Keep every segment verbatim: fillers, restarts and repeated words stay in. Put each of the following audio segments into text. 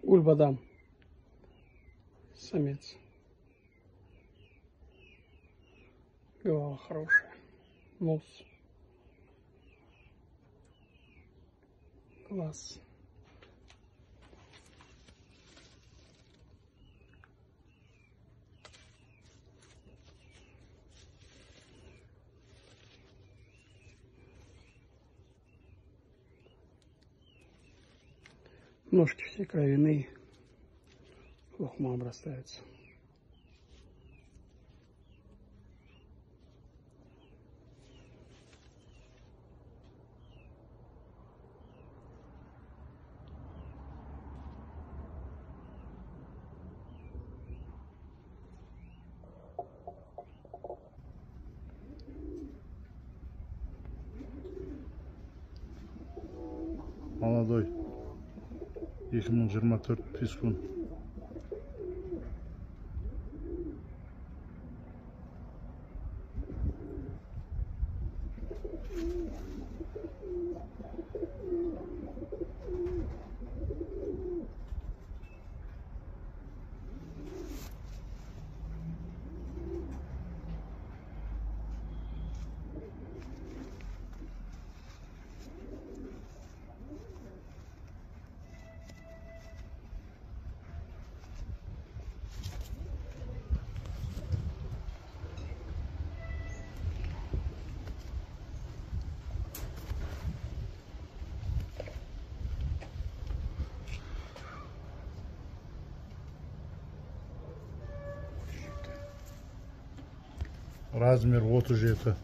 Гульбадам. Самец. Голова хорошая. Нос. Глаз. Ножки все кровяные, лохма обрастаются. Молодой. екі мың жиырма төрт пискун. Размер отыз жеті.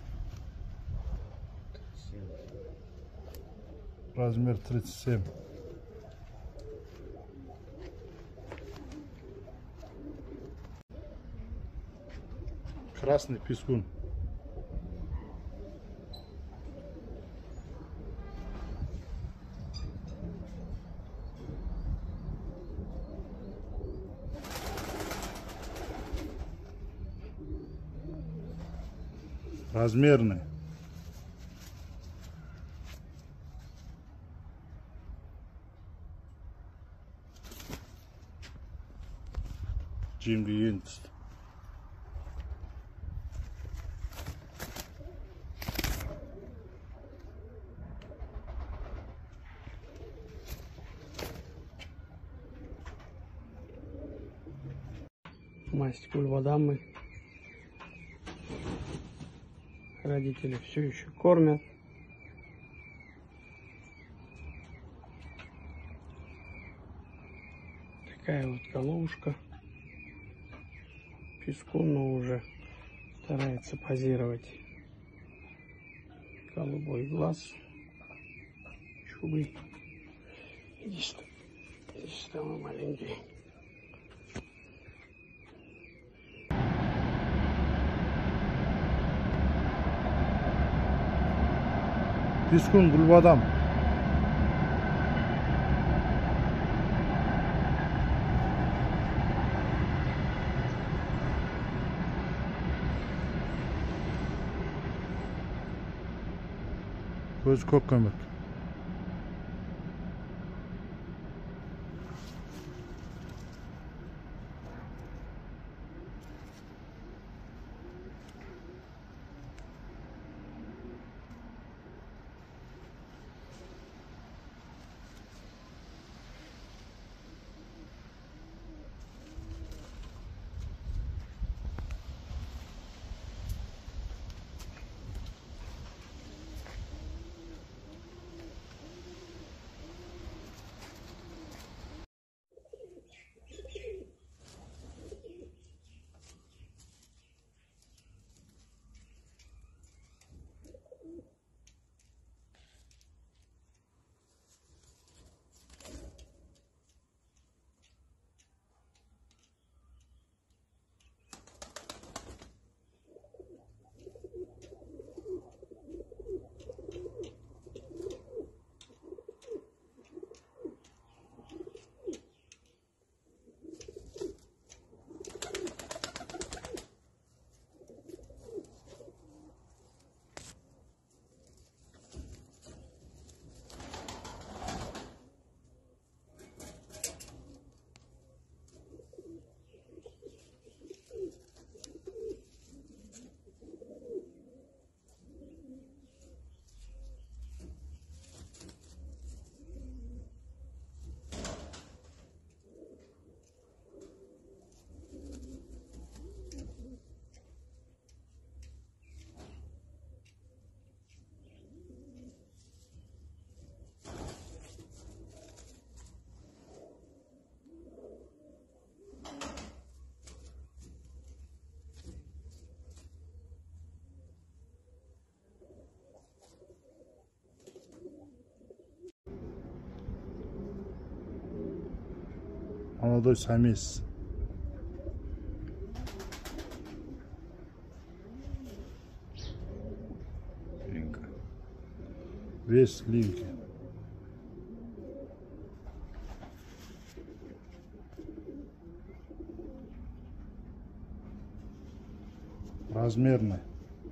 Размер тридцать семь. Красный пискун. Размерный. Джимби Йентст. Масть гульбадамы. Родители все еще кормят. Такая вот головушка. Пискун, но уже старается позировать. Голубой глаз. Чубы. Иди сюда. Иди сюда, мой маленький. Пискун гульбадам. Көз көк көмек. Молодой самец. Линка. Вес линки. Размерный.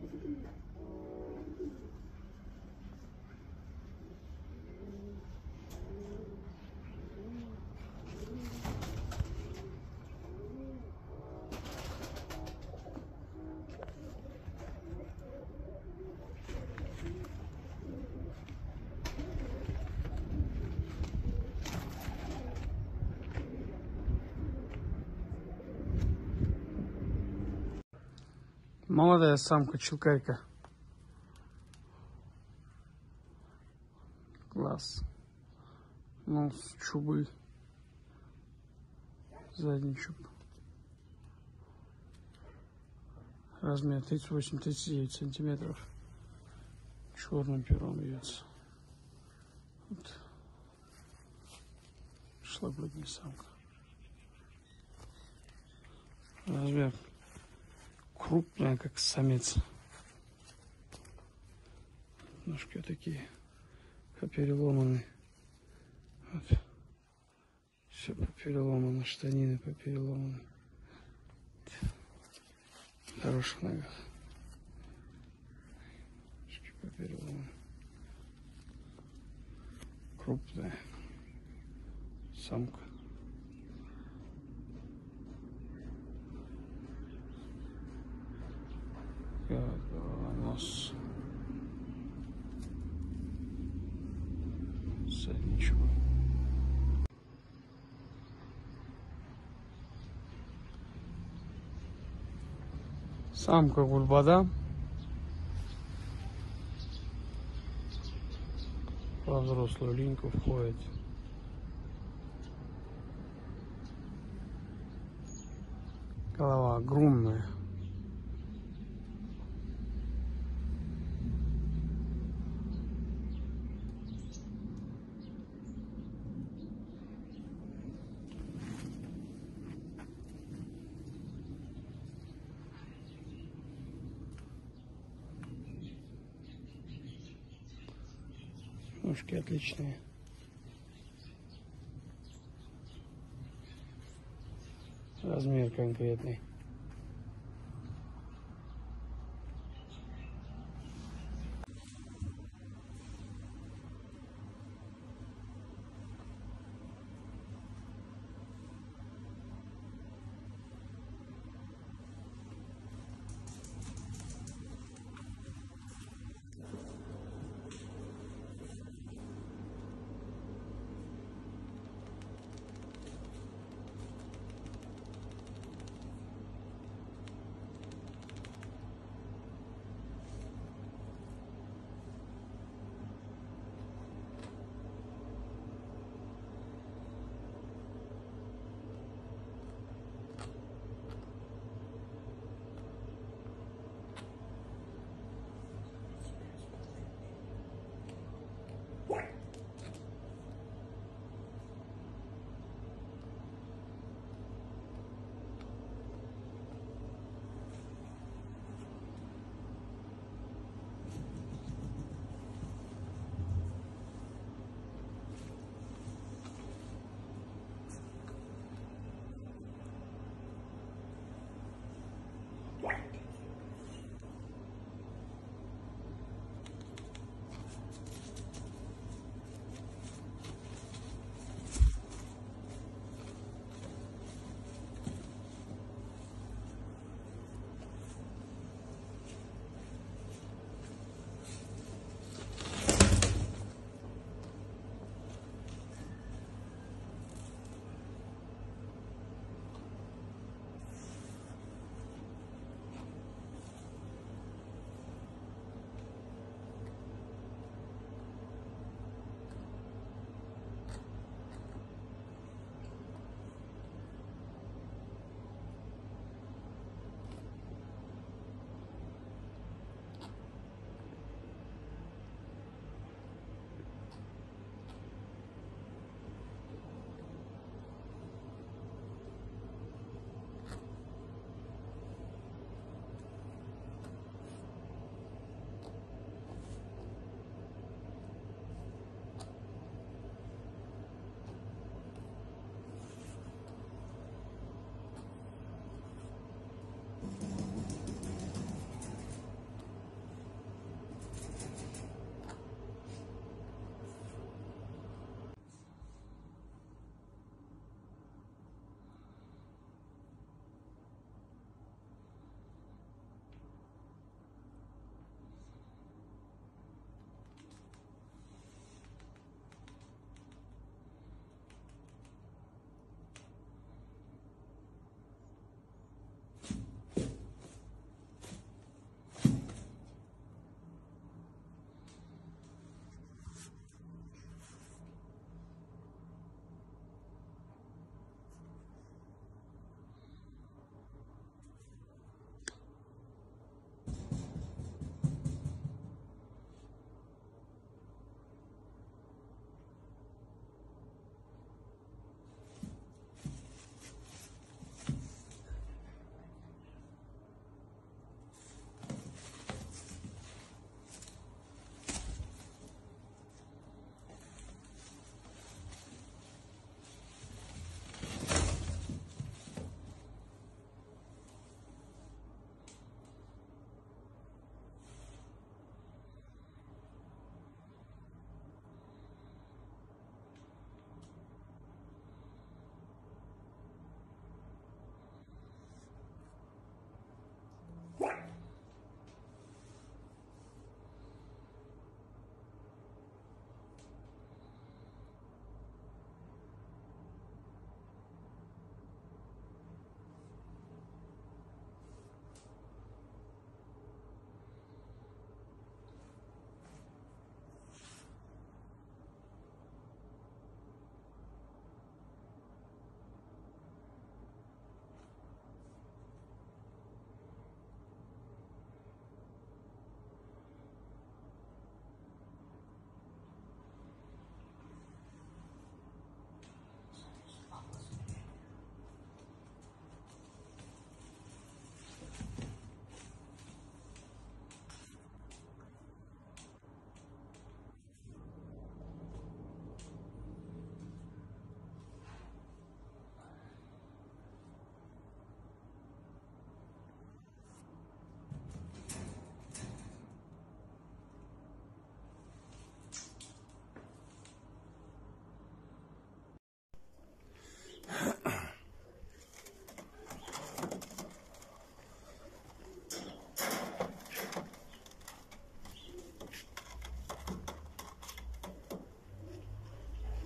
Молодая самка-челкайка. Глаз. Нос, чубы. Задний чуб. Размер тридцать восемь — тридцать девять сантиметров. Черным пером бьется. Вот. Шлаблюдная самка. Размер крупная, как самец. Ножки такие попереломаны. Вот. Все попереломано, штанины попереломаны. В хороших ногах. Ножки попереломаны. Крупная самка. Нос. Задничок. Самка гульбада. Во взрослую линьку входит. Голова огромная. Ножки отличные. Размер конкретный.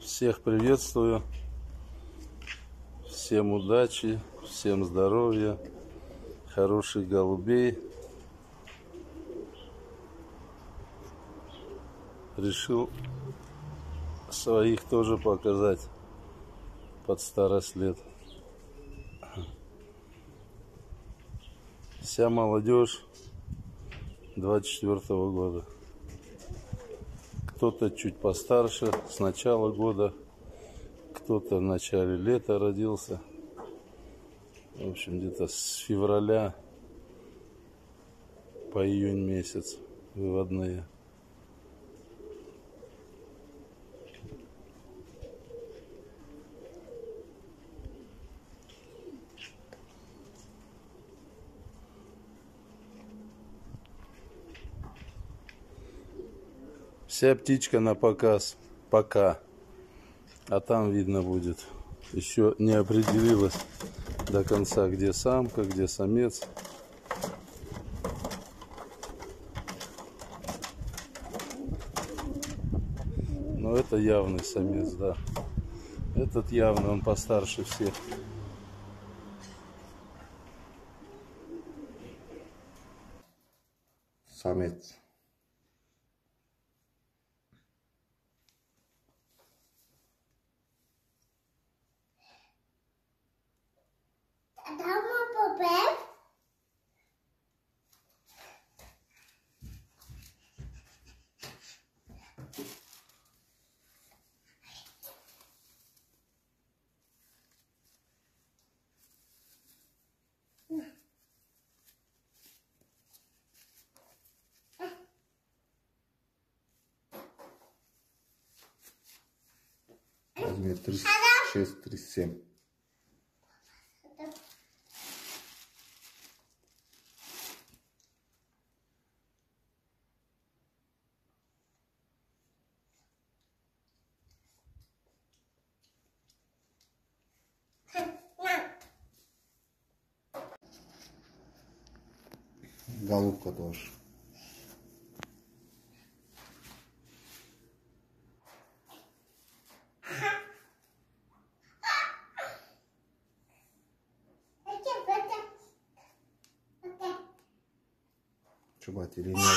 Всех приветствую. Всем удачи, всем здоровья, хороших голубей. Решил своих тоже показать под старость лет. Вся молодежь двадцать четвёртого года. Кто-то чуть постарше, с начала года, кто-то в начале лета родился. В общем, где-то с февраля по июнь месяц выводные. Вся птичка на показ пока, а там видно будет. Еще не определилась до конца, где самка, где самец. Но это явный самец, да. Этот явно, он постарше всех. Самец. Размер тридцать шесть тридцать семь. Голубка тоже. Чубать или нет?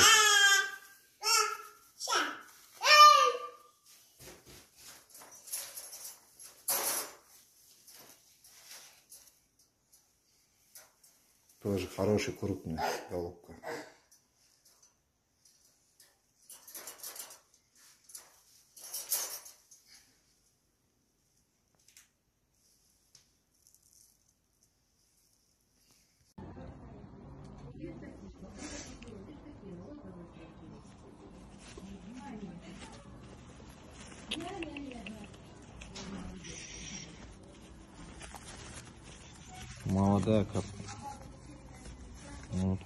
Тоже хороший крупный голубка. Молодая как. Вот.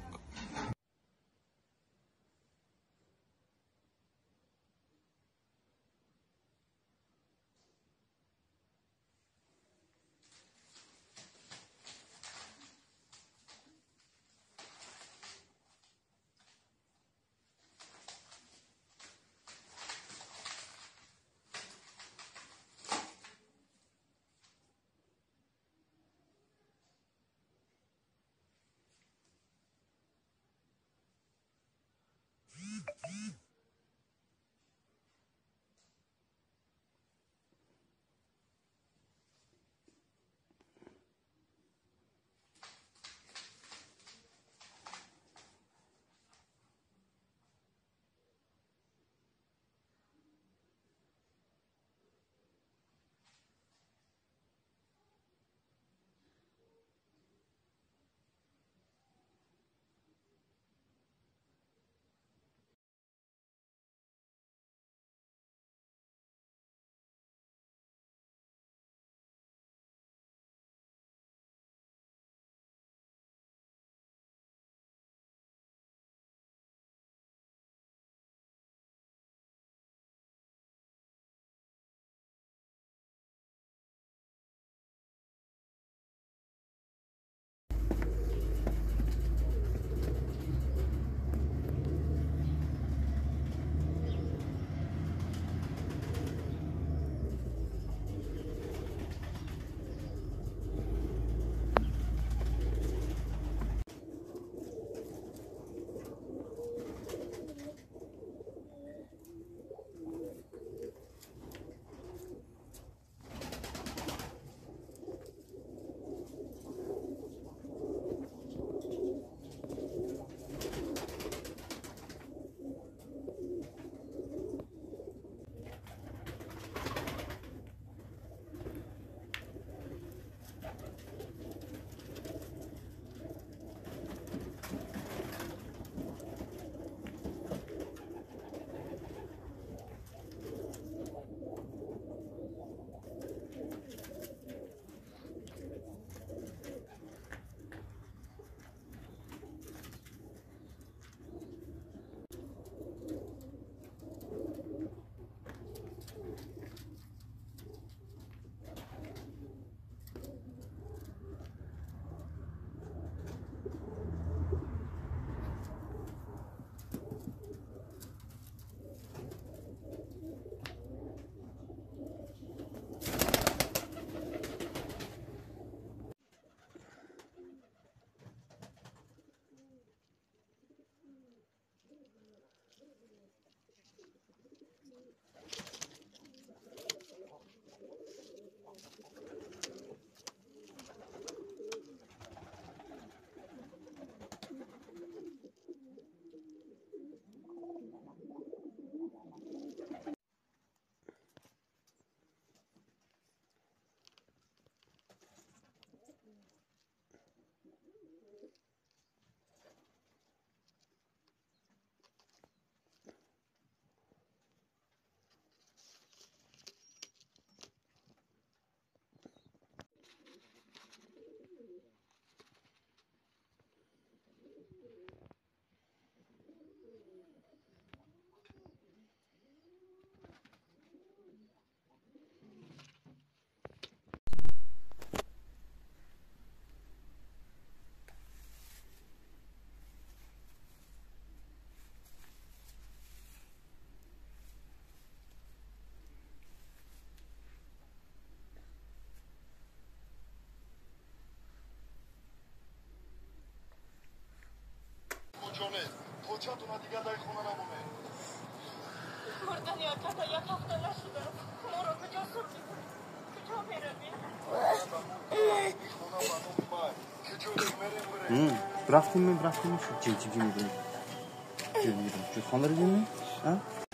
رفتیم من رفتیم چی چی چی می‌کنی؟ چی می‌گیریم؟ چی خانه رو می‌بینی؟ ها؟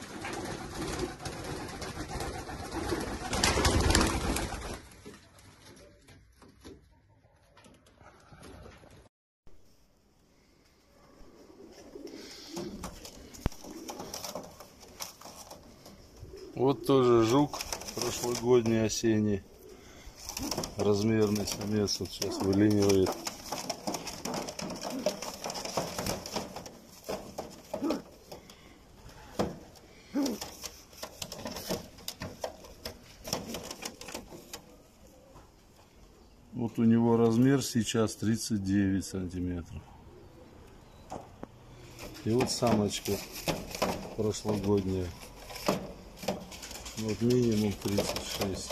Вот тоже жук прошлогодний, осенний, размерный самец, вот сейчас вылинивает. Вот у него размер сейчас тридцать девять сантиметров. И вот самочка прошлогодняя. Вот минимум тридцать шесть.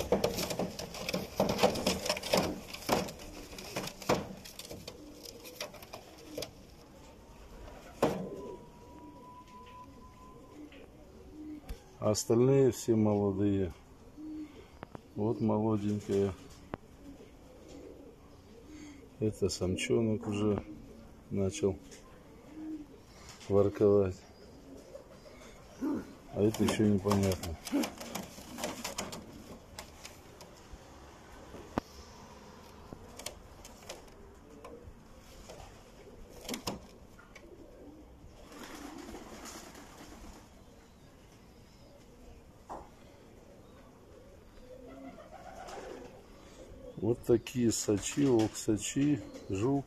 А остальные все молодые. Вот молоденькая. Это самчонок уже начал ворковать. А это еще непонятно. Вот такие сачи, оксачи, жук.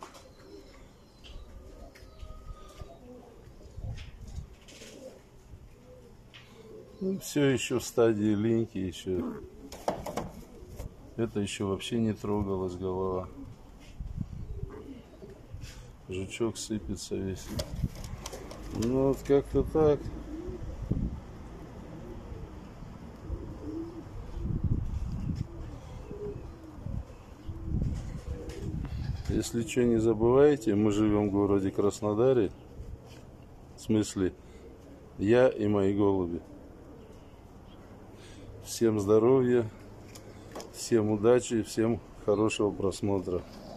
Ну, все еще в стадии линьки, еще. Это еще вообще не трогалась голова. Жучок сыпется весь. Ну вот как-то так. Если что, не забывайте, мы живем в городе Краснодаре. В смысле, я и мои голуби. Всем здоровья, всем удачи, всем хорошего просмотра.